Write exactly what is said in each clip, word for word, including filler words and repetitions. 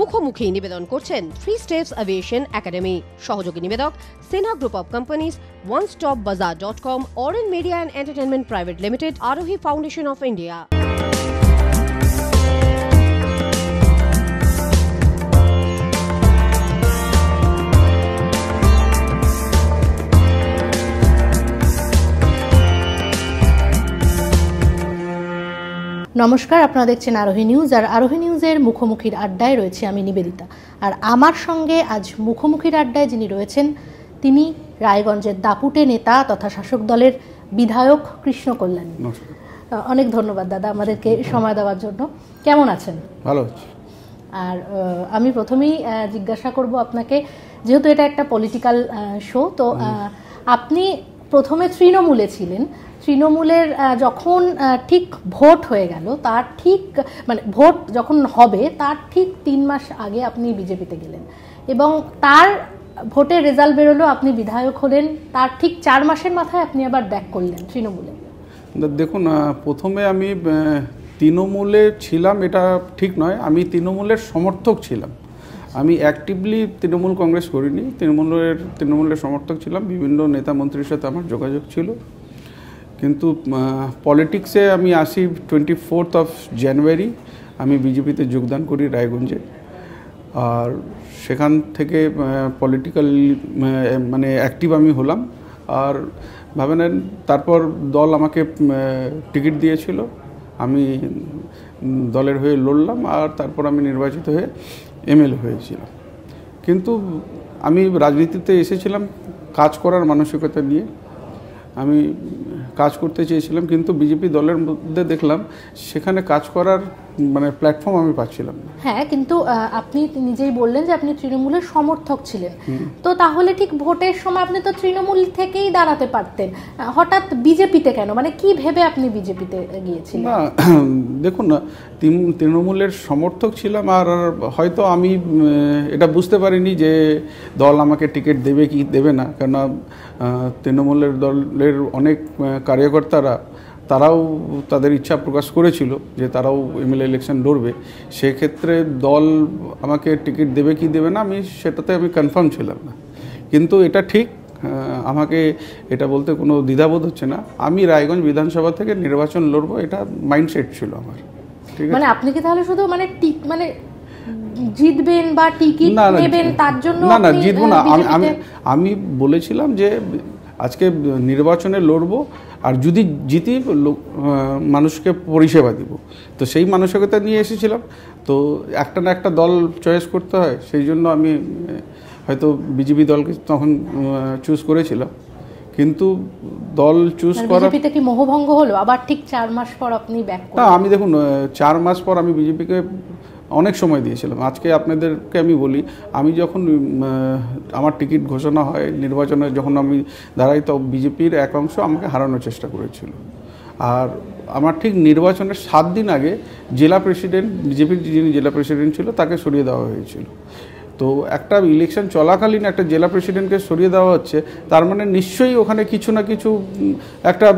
মুখোমুখি নিবেদন করছেন থ্রি স্টেপস এভিয়েশন একাডেমি। সহযোগী নিবেদক Sinha group of companies, one stop bazaar dot com, Arin media and entertainment private limited, Arohi foundation of India. নমস্কার, আপনারা দেখছেন আরোহি নিউজ। আর আরোহি নিউজের মুখোমুখির আড্ডায় রয়েছে আমি নিবেদিতা। আর আমার সঙ্গে আজ মুখোমুখির আড্ডায় যিনি রয়েছেন তিনি রায়গঞ্জের দাপুটে নেতা তথা শাসক দলের বিধায়ক কৃষ্ণ কল্যাণী। অনেক ধন্যবাদ দাদা আমাদেরকে সময় দেওয়ার জন্য। কেমন আছেন? ভালো আছি। আর আমি প্রথমেই জিজ্ঞাসা করব আপনাকে, যেহেতু এটা একটা পলিটিক্যাল শো, তো আপনি প্রথমে তৃণমূলে ছিলেন। তৃণমূলের যখন ঠিক ভোট হয়ে গেল, তার ঠিক মানে ভোট যখন হবে তার ঠিক তিন মাস আগে আপনি বিজেপিতে গেলেন এবং তার ভোটের রেজাল্ট বেরোলো, আপনি বিধায়ক হলেন। তার ঠিক চার মাসের মাথায় আপনি আবার ব্যাক করলেন তৃণমূলে। দেখুন, প্রথমে আমি তৃণমূলে ছিলাম এটা ঠিক নয়, আমি তৃণমূলের সমর্থক ছিলাম। আমি অ্যাক্টিভলি তৃণমূল কংগ্রেস করিনি, তৃণমূলের তৃণমূলের সমর্থক ছিলাম। বিভিন্ন নেতা মন্ত্রীর সাথে আমার যোগাযোগ ছিল, কিন্তু পলিটিক্সে আমি আসি টোয়েন্টি ফোর্থ অফ জানুয়ারি আমি বিজেপিতে যোগদান করি রায়গঞ্জে। আর সেখান থেকে পলিটিক্যাল মানে অ্যাক্টিভ আমি হলাম। আর ভাবে নেন, তারপর দল আমাকে টিকিট দিয়েছিল, আমি দলের হয়ে লড়লাম, আর তারপর আমি নির্বাচিত হয়ে এমএলএ হয়েছিলাম। কিন্তু আমি রাজনীতিতে এসেছিলাম কাজ করার মানসিকতা নিয়ে, আমি কাজ করতে চেয়েছিলাম, কিন্তু বিজেপি দলের মধ্যে দেখলাম সেখানে কাজ করার মানে প্ল্যাটফর্ম আমি পাচ্ছিলাম না। হ্যাঁ, কিন্তু আপনি নিজেই বললেন যে আপনি তৃণমূলের সমর্থক ছিলেন, তো তাহলে ঠিক ভোটের সময় আপনি তো তৃণমূল থেকেই দাঁড়াতে পারতেন, হঠাৎ বিজেপিতে কেন? মানে কি ভেবে আপনি বিজেপিতে গিয়েছিলেন? না দেখুন না, তৃণমূলের সমর্থক ছিলাম, আর হয়তো আমি এটা বুঝতে পারিনি যে দল আমাকে টিকিট দেবে কি দেবে না। কেননা তৃণমূলের দলের অনেক কার্যকর্তারা তারাও তাদের ইচ্ছা প্রকাশ করেছিল যে তারাও এমএলএ ইলেকশন লড়বে। সেক্ষেত্রে দল আমাকে টিকিট দেবে কি দেবে না আমি সেটাতে আমি কনফার্ম ছিলাম না। কিন্তু এটা ঠিক, আমাকে এটা বলতে কোনো দ্বিধাবোধ হচ্ছে না। আমি রায়গঞ্জ বিধানসভা থেকে নির্বাচন লড়বো, এটা মাইন্ডসেট ছিল আমার। ঠিক আছে, মানে আপনি কি তাহলে শুধু মানে মানে জিতবেন বা টিকিট নেবেন তার জন্য? না না, জিতবো না। আমি আমি বলেছিলাম যে আজকে নির্বাচনে লড়বো, আর যদি জিতি মানুষকে পরিষেবা দিব। তো সেই মানসিকতা নিয়ে এসেছিলাম। তো একটা না একটা দল চয়েস করতে হয়, সেই জন্য আমি হয়তো বিজেপি দলকে তখন চুজ করেছিলাম। কিন্তু দল চুজ করা বিজেপিতে কি মোহভঙ্গ হলো আবার ঠিক চার মাস পর আপনি ব্যাক করলেন? না, আমি দেখুন চার মাস পর আমি বিজেপিকে অনেক সময় দিয়েছিলাম। আজকে আপনাদেরকে আমি বলি, আমি যখন আমার টিকিট ঘোষণা হয় নির্বাচনে যখন আমি দাঁড়াই, তো বিজেপির এক অংশ আমাকে হারানোর চেষ্টা করেছিল। আর আমার ঠিক নির্বাচনের সাত দিন আগে জেলা প্রেসিডেন্ট, বিজেপির যিনি জেলা প্রেসিডেন্ট ছিল তাকে সরিয়ে দেওয়া হয়েছিল। তো একটা ইলেকশন চলাকালীন একটা জেলা প্রেসিডেন্টকে সরিয়ে দেওয়া হচ্ছে, তার মানে নিশ্চয়ই ওখানে কিছু না কিছু একটা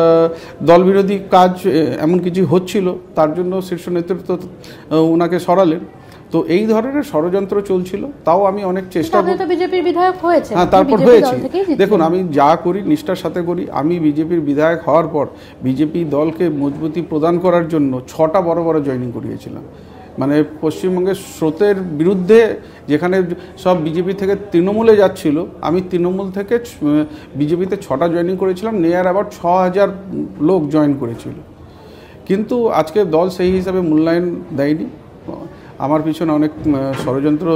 দলবিরোধী কাজ এমন কিছু হচ্ছিল, তার জন্য শীর্ষ নেতৃত্ব ওনাকে সরালেন। তো এই ধরনের ষড়যন্ত্র চলছিল। তাও আমি অনেক চেষ্টা করি। বিজেপির বিধায়ক হয়েছে, হ্যাঁ, তারপর হয়েছি। দেখুন, আমি যা করি নিষ্ঠার সাথে করি। আমি বিজেপির বিধায়ক হওয়ার পর বিজেপি দলকে মজবুতি প্রদান করার জন্য ছটা বড় বড় জয়েনিং করিয়েছিলাম। মানে পশ্চিমবঙ্গের স্রোতের বিরুদ্ধে, যেখানে সব বিজেপি থেকে তৃণমূলে যাচ্ছিল, আমি তৃণমূল থেকে বিজেপিতে ছটা জয়েনিং করেছিলাম। নেয়ার আবার ছ হাজার লোক জয়েন করেছিল। কিন্তু আজকে দল সেই হিসাবে মূল্যায়ন দেয়নি। আমার পিছনে অনেক ষড়যন্ত্র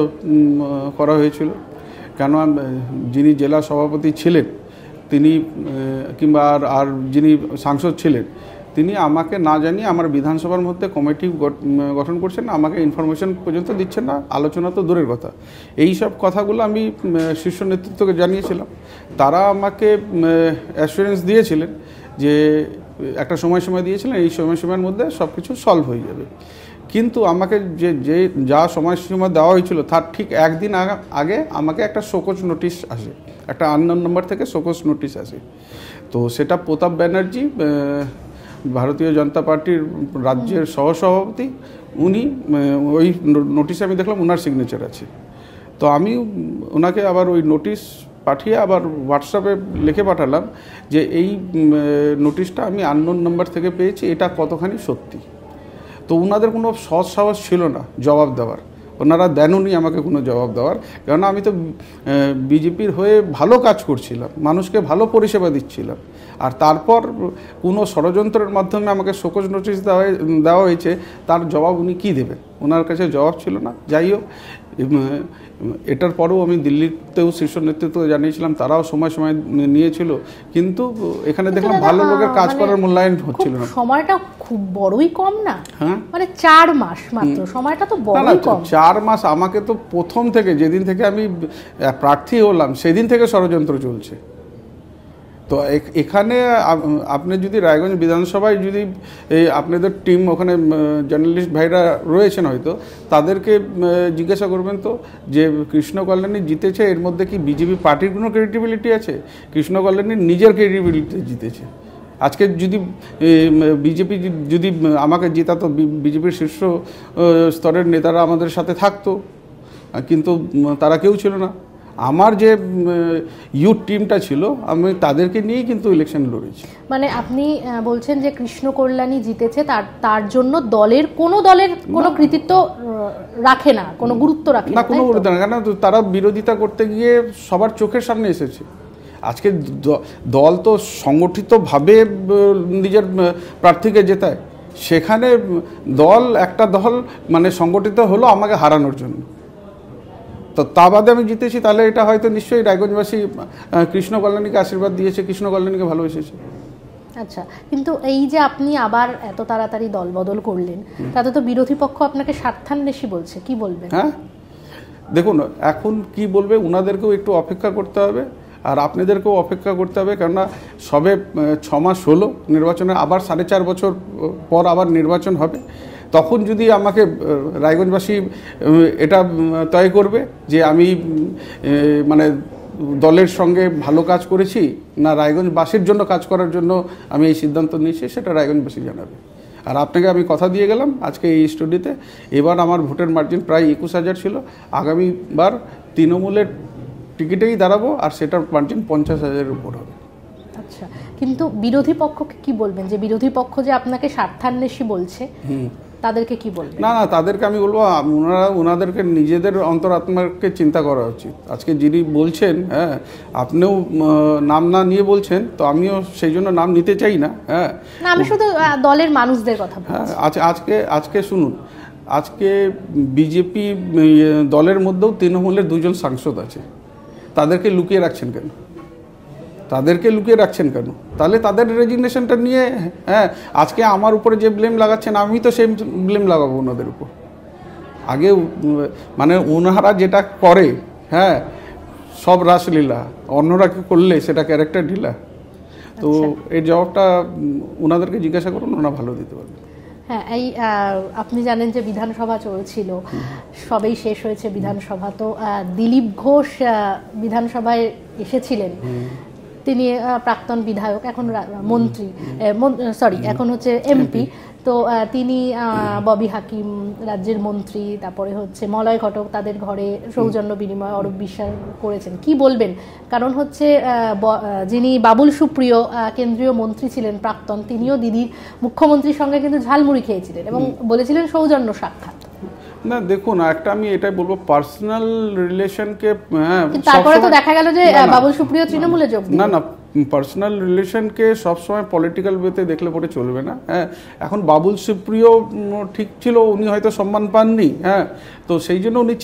করা হয়েছিল। কেন যিনি জেলা সভাপতি ছিলেন তিনি, কিংবা আর আর যিনি সাংসদ ছিলেন, তিনি আমাকে না জানিয়ে আমার বিধানসভার মধ্যে কমিটি গঠন করছেন না, আমাকে ইনফরমেশন পর্যন্ত দিচ্ছেন না, আলোচনা তো দূরের কথা। এই সব কথাগুলো আমি শীর্ষ নেতৃত্বকে জানিয়েছিলাম। তারা আমাকে অ্যাসুরেন্স দিয়েছিলেন যে একটা সময় সময় দিয়েছিলেন, এই সময় সময়ের মধ্যে সব কিছু সলভ হয়ে যাবে। কিন্তু আমাকে যে যে যা সময়সীমা দেওয়া হয়েছিল তার ঠিক একদিন আগে আমাকে একটা শোকজ নোটিশ আসে, একটা আননোন নাম্বার থেকে শোকজ নোটিশ আসে। তো সেটা প্রতাপ ব্যানার্জি ভারতীয় জনতা পার্টির রাজ্যের সহসভাপতি, উনি ওই নোটিশে আমি দেখলাম ওনার সিগনেচার আছে। তো আমি ওনাকে আবার ওই নোটিশ পাঠিয়ে আবার হোয়াটসঅ্যাপে লিখে পাঠালাম যে এই নোটিশটা আমি আননোন নাম্বার থেকে পেয়েছি, এটা কতখানি সত্যি। তো ওনাদের কোনো সৎ সাহস ছিল না জবাব দেওয়ার, ওনারা দেননি আমাকে কোনো জবাব দেওয়ার, কেননা আমি তো বিজেপির হয়ে ভালো কাজ করছিলাম, মানুষকে ভালো পরিষেবা দিচ্ছিলাম। আর তারপর কোনো ষড়যন্ত্রের মাধ্যমে আমাকে শোকজ নোটিশ দেওয়া দেওয়া হয়েছে, তার জবাব উনি কী দেবেন? ওনার কাছে জবাব ছিল না। যাই হোক, এটার পরেও আমি দিল্লিতেও শীর্ষ নেতৃত্ব জানিয়েছিলাম, তারাও সময় সময় নিয়েছিল, কিন্তু এখানে দেখলাম ভালো লোকের কাজ করার মূল্যায়ন হচ্ছিল না। সময়টা খুব বড়ই কম না, মানে চার মাস মাত্র, সময়টা তো বড়ই কম। চার মাস আমাকে তো প্রথম থেকে, যেদিন থেকে আমি প্রার্থী হলাম সেদিন থেকে ষড়যন্ত্র চলছে। তো এখানে আপনি যদি রায়গঞ্জ বিধানসভায় যদি এই আপনাদের টিম ওখানে জার্নালিস্ট ভাইরা রয়েছেন হয়তো, তাদেরকে জিজ্ঞাসা করবেন তো যে কৃষ্ণ কল্যাণী জিতেছে, এর মধ্যে কি বিজেপি পার্টির কোনো ক্রেডিবিলিটি আছে? কৃষ্ণ কল্যাণীর নিজের ক্রেডিবিলিটি জিতেছে। আজকে যদি বিজেপি যদি আমাকে জেতাতো, বিজেপির শীর্ষ স্তরের নেতারা আমাদের সাথে থাকতো, কিন্তু তারা কেউ ছিল না। আমার যে ইউথ টিমটা ছিল, আমি তাদেরকে নিয়েই কিন্তু ইলেকশন লড়েছি। মানে আপনি বলছেন যে কৃষ্ণ কল্যাণী জিতেছে, তার তার জন্য দলের কোনো দলের কোনো কৃতিত্ব রাখে না, কোনো গুরুত্ব রাখে না, কোনো গুরুত্ব না, কেন তারা বিরোধিতা করতে গিয়ে সবার চোখের সামনে এসেছে। আজকে দল তো সংগঠিতভাবে নিজের প্রার্থীকে জেতায়, সেখানে দল একটা দল মানে সংগঠিত হলো আমাকে হারানোর জন্য। তো তা বাদে আমি জিতেছি, তাহলে এটা হয়তো নিশ্চয়ই রায়গঞ্জবাসী কৃষ্ণ কল্যাণীকে আশীর্বাদ দিয়েছে, কৃষ্ণ কল্যাণীকে ভালোবেসেছে। আচ্ছা, কিন্তু এই যে আপনি আবার এত তাড়াতাড়ি দল বদল করলেন, তাতে তো বিরোধী পক্ষ আপনাকে স্বার্থান্বেষী বলছে, কি বলবেন? হ্যাঁ, দেখুন এখন কি বলবে, ওনাদেরকেও একটু অপেক্ষা করতে হবে, আর আপনাদেরকেও অপেক্ষা করতে হবে, কেননা সবে ছ মাস হলো নির্বাচনে, আবার সাড়ে চার বছর পর আবার নির্বাচন হবে। তখন যদি আমাকে রায়গঞ্জবাসী এটা তয় করবে যে আমি মানে দলের সঙ্গে ভালো কাজ করেছি না রায়গঞ্জবাসীর জন্য কাজ করার জন্য আমি এই সিদ্ধান্ত নিয়েছি, সেটা রায়গঞ্জবাসী জানাবে। আর আপনাকে আমি কথা দিয়ে গেলাম আজকে এই স্টুডিওতে, এবার আমার ভোটের মার্জিন প্রায় একুশ হাজার ছিল, আগামীবার তৃণমূলের টিকিটেই দাঁড়াবো, আর সেটার মার্জিন পঞ্চাশ হাজারের উপর হবে। আচ্ছা, কিন্তু বিরোধী পক্ষকে কি বলবেন, যে বিরোধী পক্ষ যে আপনাকে স্বার্থান্বেষী বলছে, তাদেরকে কি বলবেন? না না, তাদেরকে আমি বলবো ওনারা ওনাদেরকে নিজেদের অন্তরাত্মাকে চিন্তা করা উচিত। আজকে যিনি বলছেন, হ্যাঁ আপনিও নাম না নিয়ে বলছেন, তো আমিও সেই জন্য নাম নিতে চাই না। হ্যাঁ, আমি শুধু দলের মানুষদের কথা বলছি। হ্যাঁ, আজকে আজকে শুনুন, আজকে বিজেপি দলের মধ্যেও তৃণমূলের দুজন সাংসদ আছে, তাদেরকে লুকিয়ে রাখছেন কেন? তাদেরকে লুকিয়ে রাখছেন কেন? তাহলে তাদের রেজিগনেশনটা নিয়ে, হ্যাঁ আজকে আমার উপরে যে ব্লেম লাগাচ্ছেন, আমি তো সেই ব্লেম লাগাবো ওনাদের উপর। আগে মানে ওনারা যেটা করে, হ্যাঁ সব রাসলীলা, অন্যরা কি করলে সেটা ক্যারেক্টার ঢিলা। তো এই জবাবটা ওনাদেরকে জিজ্ঞাসা করুন, ওনারা ভালো দিতে পারবে। হ্যাঁ, এই আপনি জানেন যে বিধানসভা চলছিল, সবেই শেষ হয়েছে বিধানসভা। তো দিলীপ ঘোষ বিধানসভায় এসেছিলেন, তিনি প্রাক্তন বিধায়ক, এখন মন্ত্রী, সরি এখন হচ্ছে এমপি। তো তিনি ববি হাকিম রাজ্যের মন্ত্রী, তারপরে হচ্ছে মলয় ঘটক, তাদের ঘরে সৌজন্য বিনিময় অরূপ বিশ্বাস করেছেন। কি বলবেন? কারণ হচ্ছে যিনি বাবুল সুপ্রিয় কেন্দ্রীয় মন্ত্রী ছিলেন প্রাক্তন, তিনিও দিদির মুখ্যমন্ত্রীর সঙ্গে কিন্তু ঝালমুড়ি খেয়েছিলেন এবং বলেছিলেন সৌজন্য সাক্ষাৎ। না দেখুন, একটা আমি এটাই বলবো, পার্সোনাল রিলেশনকে, হ্যাঁ তারপরে তো দেখা গেল যে বাবুল সুপ্রিয় তৃণমূলে যোগ দিলেন। না না, পার্সোনাল রিলেশনকে সবসময় পলিটিক্যাল ওয়েতে দেখলে পরে চলবে না। হ্যাঁ, এখন বাবুল সুপ্রিয় ঠিক ছিল, উনি হয়তো সম্মান পাননি, হ্যাঁ তো সেই জন্য উনি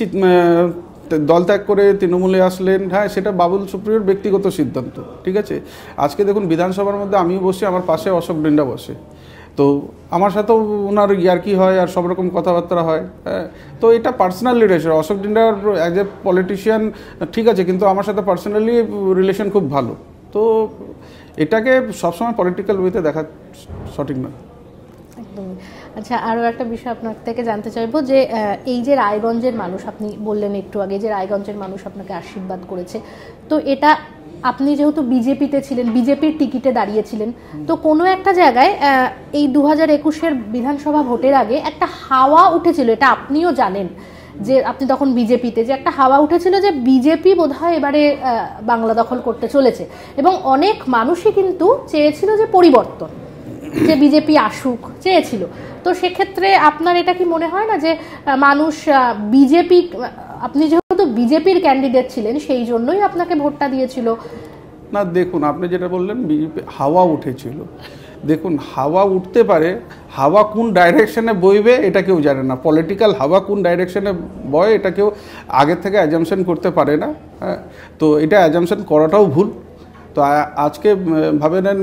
দল ত্যাগ করে তৃণমূলে আসলেন। হ্যাঁ, সেটা বাবুল সুপ্রিয়র ব্যক্তিগত সিদ্ধান্ত, ঠিক আছে। আজকে দেখুন বিধানসভার মধ্যে আমিও বসি, আমার পাশে অশোক ডিন্ডা বসে, তো আমার সাথেও ওনার ইয়ার্কি হয় আর সব রকম কথাবার্তা হয়। হ্যাঁ, তো এটা পার্সোনাল রিলেশন। অশোক ডিন্ডার অ্যাজ এ পলিটিশিয়ান ঠিক আছে, কিন্তু আমার সাথে পার্সোনালি রিলেশন খুব ভালো। তো এটাকে সবসময় পলিটিক্যাল ওয়েতে দেখা সঠিক নয়। একদমই। আচ্ছা, আরও একটা বিষয় আপনার থেকে জানতে চাইবো যে এই যে রায়গঞ্জের মানুষ, আপনি বললেন একটু আগে যে রায়গঞ্জের মানুষ আপনাকে আশীর্বাদ করেছে, তো এটা আপনি যেহেতু বিজেপিতে ছিলেন, বিজেপির টিকিটে দাঁড়িয়েছিলেন, তো কোনো একটা জায়গায় এই দু হাজার একুশের বিধানসভা ভোটের আগে একটা হাওয়া উঠেছিল, এটা আপনিও জানেন যে আপনি তখন বিজেপিতে, যে একটা হাওয়া উঠেছিল যে বিজেপি বোধহয় এবারে বাংলা দখল করতে চলেছে, এবং অনেক মানুষই কিন্তু চেয়েছিল যে পরিবর্তন, যে বিজেপি আসুক চেয়েছিল। তো সেক্ষেত্রে আপনার এটা কি মনে হয় না যে মানুষ বিজেপি, আপনি যেহেতু বিজেপির ক্যান্ডিডেট ছিলেন সেই জন্যই আপনাকে ভোটটা দিয়েছিল? না দেখুন, আপনি যেটা বললেন বিজেপি হাওয়া উঠেছিল, দেখুন হাওয়া উঠতে পারে, হাওয়া কোন ডাইরেকশনে বইবে এটা কেউ জানে না। পলিটিক্যাল হাওয়া কোন ডাইরেকশনে বয় এটা কেউ আগে থেকে অ্যাজামশন করতে পারে না। হ্যাঁ, তো এটা অ্যাজামশন করাটাও ভুল। তো আজকে ভাবে নেন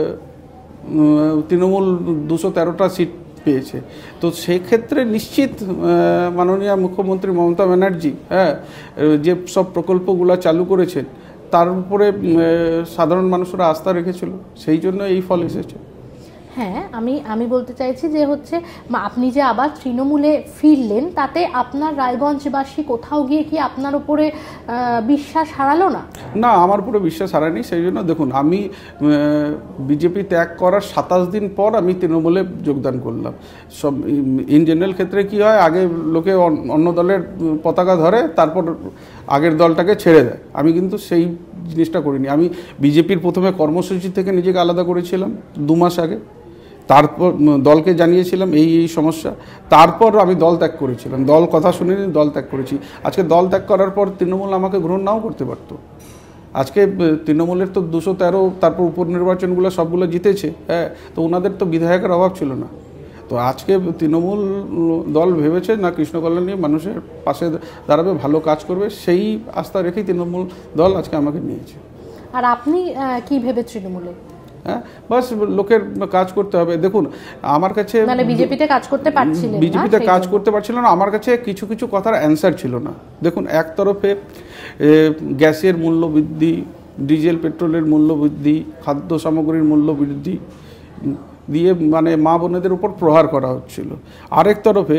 তৃণমূল দুশো তেরোটা সিট পেয়েছে, তো সেক্ষেত্রে নিশ্চিত মাননীয় মুখ্যমন্ত্রী মমতা ব্যানার্জি হ্যাঁ যে সব প্রকল্পগুলো চালু করেছেন তার উপরে সাধারণ মানুষরা আস্থা রেখেছিল, সেই জন্য এই ফল এসেছে। হ্যাঁ, আমি আমি বলতে চাইছি যে হচ্ছে আপনি যে আবার তৃণমূলে ফিরলেন, তাতে আপনার রায়গঞ্জবাসী কোথাও গিয়ে কি আপনার উপরে বিশ্বাস হারালো না? না, আমার উপরে বিশ্বাস হারায়নি। সেই জন্য দেখুন, আমি বিজেপি ত্যাগ করার সাতাশ দিন পর আমি তৃণমূলে যোগদান করলাম। সব ইন জেনারেল ক্ষেত্রে কি হয়, আগে লোকে অন্য দলের পতাকা ধরে তারপর আগের দলটাকে ছেড়ে দেয়, আমি কিন্তু সেই জিনিসটা করিনি। আমি বিজেপির প্রথমে কর্মসূচি থেকে নিজেকে আলাদা করেছিলাম দু মাস আগে, তারপর দলকে জানিয়েছিলাম এই এই সমস্যা, তারপর আমি দল ত্যাগ করেছিলাম। দল কথা শুনিনি, দল ত্যাগ করেছি। আজকে দল ত্যাগ করার পর তৃণমূল আমাকে গ্রহণ নাও করতে পারতো। আজকে তৃণমূলের তো দুশো তেরো তারপর উপনির্বাচনগুলো সবগুলো জিতেছে, হ্যাঁ, তো ওনাদের তো বিধায়কের অভাব ছিল না। তো আজকে তৃণমূল দল ভেবেছে না কৃষ্ণকল্যাণী মানুষের পাশে দাঁড়াবে, ভালো কাজ করবে, সেই আস্থা রেখেই তৃণমূল দল আজকে আমাকে নিয়েছে। আর আপনি কি ভেবে তৃণমূলে? হ্যাঁ, বাস লোকের কাজ করতে হবে। দেখুন আমার কাছে মানে বিজেপিতে কাজ করতে পারছিলেন না, বিজেপিতে কাজ করতে পারছিল না, আমার কাছে কিছু কিছু কথার অ্যান্সার ছিল না। দেখুন, এক তরফে গ্যাসের মূল্য বৃদ্ধি, ডিজেল পেট্রোলের মূল্য বৃদ্ধি, খাদ্য সামগ্রীর মূল্য বৃদ্ধি দিয়ে মানে মা বোনেদের উপর প্রহার করা হচ্ছিল। আরেক তরফে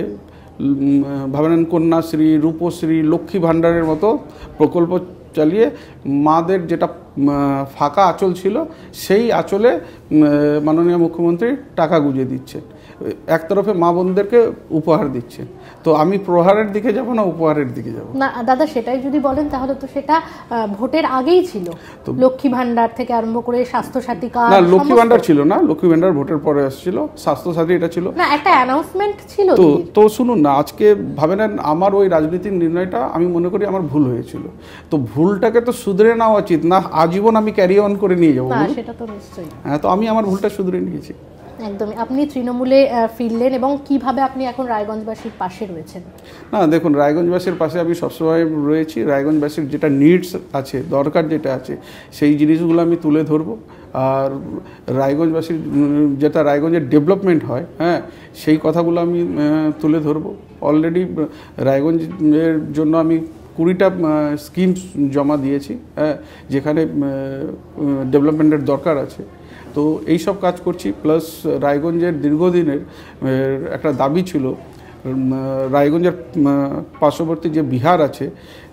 ভাবেন কন্যাশ্রী, রূপশ্রী, লক্ষ্মী ভাণ্ডারের মতো প্রকল্প চালিয়ে মাদের যেটা ফাঁকা আঁচল ছিল সেই আঁচলে মাননীয় মুখ্যমন্ত্রী টাকা গুঁজে দিচ্ছেন, এক তরফে মা বোনদেরকে উপহার দিচ্ছেন। তো আমি প্রহারের দিকে যাব না উপহারের দিকে যাব না দাদা, সেটাই যদি বলেন তাহলে তো সেটা ভোটের আগেই ছিল। লক্ষ্মী ভান্ডার থেকে আরম্ভ করে স্বাস্থ্যসাথী কার্ড, না লক্ষ্মী ভান্ডার ছিল না, লক্ষ্মী ভান্ডার ভোটের পরে আসছিল, স্বাস্থ্যসাথী এটা ছিল না, একটা অ্যানাউন্সমেন্ট ছিল। তো তো শুনুন না, আজকে ভাবে নেন আমার ওই রাজনীতির নির্ণয়টা আমি মনে করি আমার ভুল হয়েছিল, তো ভুলটাকে তো শুধরে নেওয়া উচিত না, আজীবন আমি ক্যারি অন করে নিয়ে যাবো। সেটা তো নিশ্চয়ই, হ্যাঁ, তো আমি আমার ভুলটা শুধরে নিয়েছি। একদমই। আপনি তৃণমূলে ফিরলেন এবং কিভাবে আপনি এখন রায়গঞ্জবাসীর পাশে রয়েছেন? না দেখুন, রায়গঞ্জবাসীর পাশে আমি সবসময় রয়েছি। রায়গঞ্জবাসীর যেটা নিডস আছে, দরকার যেটা আছে, সেই জিনিসগুলো আমি তুলে ধরবো। আর রায়গঞ্জবাসীর যেটা রায়গঞ্জের ডেভেলপমেন্ট হয়, হ্যাঁ, সেই কথাগুলো আমি তুলে ধরবো। অলরেডি রায়গঞ্জের জন্য আমি কুড়িটা স্কিমস জমা দিয়েছি, হ্যাঁ, যেখানে ডেভেলপমেন্টের দরকার আছে। তো এই সব কাজ করছি। প্লাস রায়গঞ্জের দীর্ঘদিনের একটা দাবি ছিল, রায়গঞ্জের পার্শ্ববর্তী যে বিহার আছে,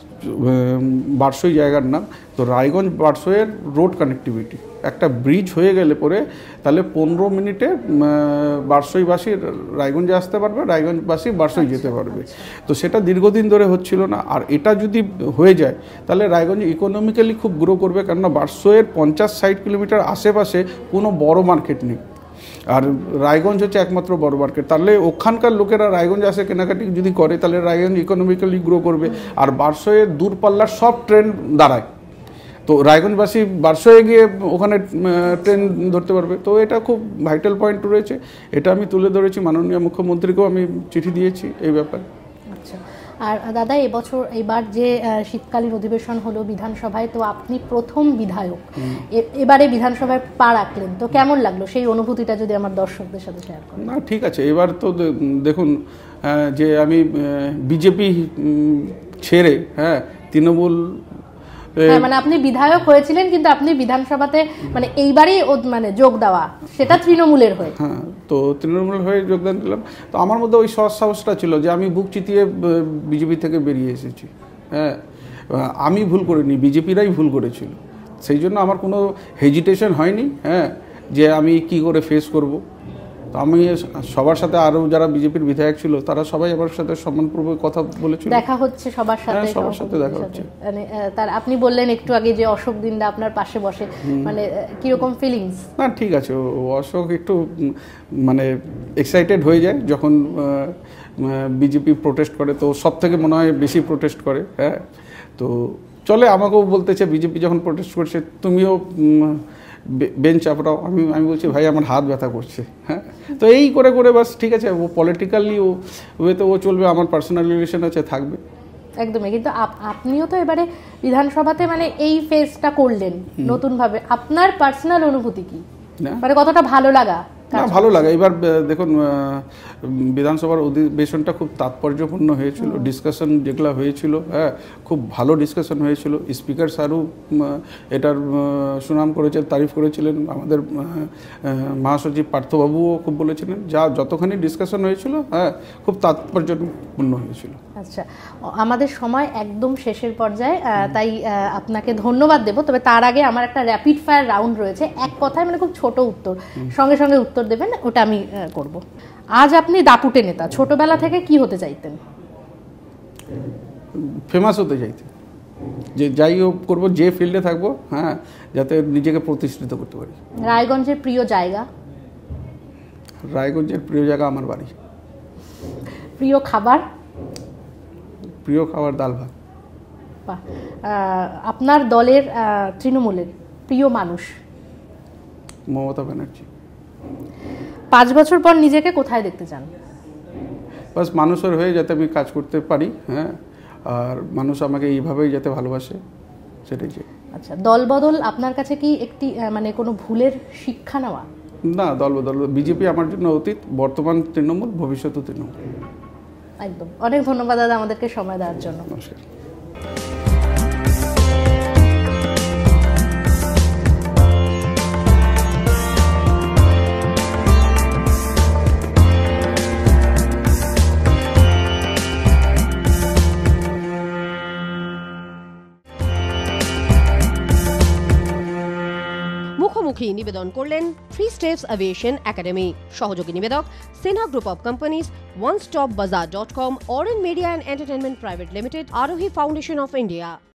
বারসই জায়গার নাম, তো রায়গঞ্জ বারসইয়ের রোড কানেক্টিভিটি একটা ব্রিজ হয়ে গেলে পরে তাহলে পনেরো মিনিটে বারসইবাসী রায়গঞ্জে আসতে পারবে, রায়গঞ্জবাসী বারসই যেতে পারবে। তো সেটা দীর্ঘদিন ধরে হচ্ছিল না, আর এটা যদি হয়ে যায় তাহলে রায়গঞ্জ ইকোনমিক্যালি খুব গ্রো করবে, কেননা বারসইয়ের পঞ্চাশ ষাট কিলোমিটার আশেপাশে কোনো বড় মার্কেট নেই, আর রায়গঞ্জ হচ্ছে একমাত্র বড় মার্কেট। তাহলে ওখানকার লোকেরা রায়গঞ্জ আসে কেনাকাটি যদি করে তাহলে রায়গঞ্জ ইকোনমিক্যালি গ্রো করবে, আর বারসইয়ের দূরপাল্লার সব ট্রেন দাঁড়ায়, তো রায়গঞ্জবাসী বারসইয়ে গিয়ে ওখানে ট্রেন ধরতে পারবে। তো এটা খুব ভাইটাল পয়েন্ট রয়েছে, এটা আমি তুলে ধরেছি, মাননীয় মুখ্যমন্ত্রীকেও আমি চিঠি দিয়েছি এই ব্যাপারে। আচ্ছা, আর দাদা এবছর এবার যে শীতকালীন অধিবেশন হলো বিধানসভায়, তো আপনি প্রথম বিধায়ক, এবারে বিধানসভায় পা রাখলেন, তো কেমন লাগলো সেই অনুভূতিটা যদি আমার দর্শকদের সাথে শেয়ার করেন? না ঠিক আছে, এবার তো দেখুন যে আমি বিজেপি ছেড়ে হ্যাঁ তৃণমূল, হ্যাঁ, মানে আপনি বিধায়ক হয়েছিলেন কিন্তু আপনি বিধানসভাতে মানে এইবারই মানে যোগ দেওয়া, সেটা তৃণমূলের হয়ে। হ্যাঁ, তো তৃণমূল হয়ে যোগদান দিলাম। তো আমার মধ্যে ওই সৎ সাহসটা ছিল যে আমি বুক চিতিয়ে বিজেপি থেকে বেরিয়ে এসেছি। হ্যাঁ, আমি ভুল করিনি, বিজেপিরাই ভুল করেছিল। সেই জন্য আমার কোনো হেজিটেশন হয়নি, হ্যাঁ, যে আমি কি করে ফেস করব। তো আমি সবার সাথে, আরও যারা বিজেপির বিধায়ক ছিল তারা সবাই আমার সাথে সম্মানপূর্বক কথা বলেছিল। দেখা হচ্ছে সবার সাথে, সবার সাথে দেখা হচ্ছে। মানে তার আপনি বললেন একটু আগে যে অশোক দিনদা আপনার পাশে বসে, মানে কিরকম ফিলিংস? না ঠিক আছে, অশোক একটু মানে এক্সাইটেড হয়ে যায় যখন বিজেপি প্রোটেস্ট করে, তো সব থেকে মনে হয় বেশি প্রোটেস্ট করে, হ্যাঁ। তো চলে, আমাকেও বলতেছে বিজেপি যখন প্রোটেস্ট করছে তুমিও বেঞ্চ চাপড়াও। আমি আমি বলছি ভাই আমার হাত ব্যথা করছে, হ্যাঁ। তো এই করে করে বাস ঠিক আছে, ও পলিটিক্যালি ও ওয়েতে ও চলবে, আমার পার্সোনাল রিলেশন আছে, থাকবে। একদমই। কিন্তু আপনিও তো এবারে বিধানসভাতে মানে এই ফেসটা করলেন নতুনভাবে, আপনার পার্সোনাল অনুভূতি কি, মানে কতটা ভালো লাগা? না ভালো লাগে। এবার দেখুন বিধানসভার অধিবেশনটা খুব তাৎপর্যপূর্ণ হয়েছিল, ডিসকাশন যেগুলো হয়েছিল, হ্যাঁ, খুব ভালো ডিসকাশন হয়েছিল। স্পিকার স্যারও এটার সুনাম করেছেন, তারিফ করেছিলেন। আমাদের মহাসচিব পার্থবাবুও খুব বলেছিলেন। যা যতখানি ডিসকাশন হয়েছিল, হ্যাঁ, খুব তাৎপর্যপূর্ণ হয়েছিল। আচ্ছা, আমাদের সময় একদম শেষের পর্যায়ে, তাই আপনাকে ধন্যবাদ দেব। তবে তার আগে আমার একটা র্যাপিড ফায়ার রাউন্ড রয়েছে, এক কথায় মানে খুব ছোট উত্তর, সঙ্গে সঙ্গে উত্তর দেবেন, ওটা আমি করব। আজ আপনি দাপুটে নেতা, ছোটবেলা থেকে কি হতে চাইতেন? ফেমাস হতে চাইতেন, যে যাই হোক করবো, যে ফিল্ডে থাকবো, হ্যাঁ, যাতে নিজেকে প্রতিষ্ঠিত করতে পারি। রায়গঞ্জের প্রিয় জায়গা? রায়গঞ্জের প্রিয় জায়গা আমার বাড়ি। প্রিয় খাবার? প্রিয় খাবার ডাল ভাত। বাহ। আপনার দলের তৃণমূলের প্রিয় মানুষ? মমতা ব্যানার্জি। পাঁচ বছর পর নিজেকে কোথায় দেখতে চান? বাস মানুষের হয়ে যাতে আমি কাজ করতে পারি, হ্যাঁ, আর মানুষ আমাকে এইভাবেই যাতে ভালোবাসে, সেটাই চাই। আচ্ছা, দলবদল আপনার কাছে কি একটি মানে কোনো ভুলের শিক্ষা নেওয়া? না, দলবদল, বিজেপি আমার জন্য অতীত, বর্তমান তৃণমূল, ভবিষ্যৎও তৃণমূল। একদম। অনেক ধন্যবাদ দাদা আমাদেরকে সময় দেওয়ার জন্য। নমস্কার। মুখোমুখি নিবেদন করলেন থ্রি স্টেপস এভিয়েশন একাডেমি। সহযোগী নিবেদক Sinha group of companies, one stop bazaar dot com, Arin media and entertainment private limited, Arohi foundation of India.